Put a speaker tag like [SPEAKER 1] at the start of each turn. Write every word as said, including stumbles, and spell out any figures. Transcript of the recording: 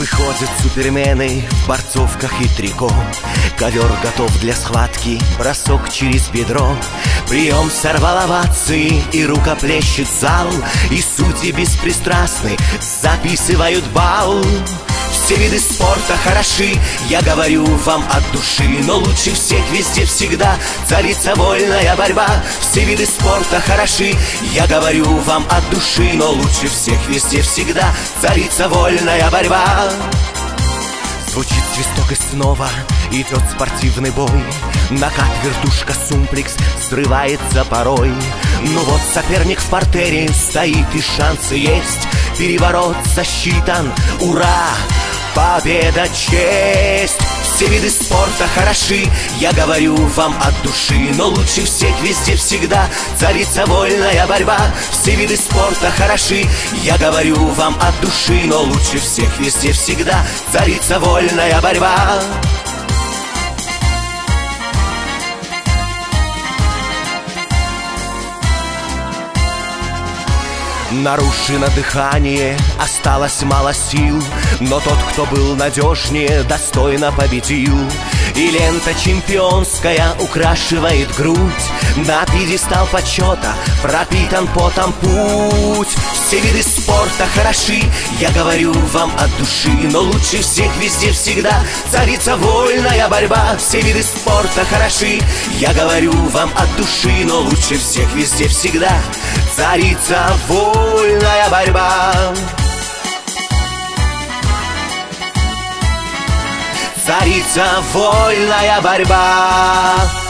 [SPEAKER 1] Выходят супермены в борцовках и трико. Ковер готов для схватки, бросок через бедро. Прием сорвал овации, и рукоплещет зал. И судьи беспристрастны записывают балл. Все виды спорта хороши, я говорю вам от души. Но лучше всех везде всегда царится вольная борьба. Все виды спорта хороши, я говорю вам от души. Но лучше всех везде всегда царится вольная борьба. Звучит свисток и снова идет спортивный бой. Накат, вертушка, сумплекс срывается порой. Ну вот соперник в партере стоит и шансы есть. Переворот засчитан, ура! Победа, честь! Все виды спорта хороши, я говорю вам от души. Но лучше всех везде всегда царится вольная борьба. Все виды спорта хороши, я говорю вам от души. Но лучше всех везде всегда царится вольная борьба. Нарушено дыхание, осталось мало сил. Но тот, кто был надежнее, достойно победил. И лента чемпионская украшивает грудь. На пьедестал почета пропитан потом путь. Все виды спорта хороши, я говорю вам от души. Но лучше всех везде всегда царится вольная борьба. Все виды спорта хороши, я говорю вам от души. Но лучше всех везде всегда царится вольная борьба. Царица вольная борьба.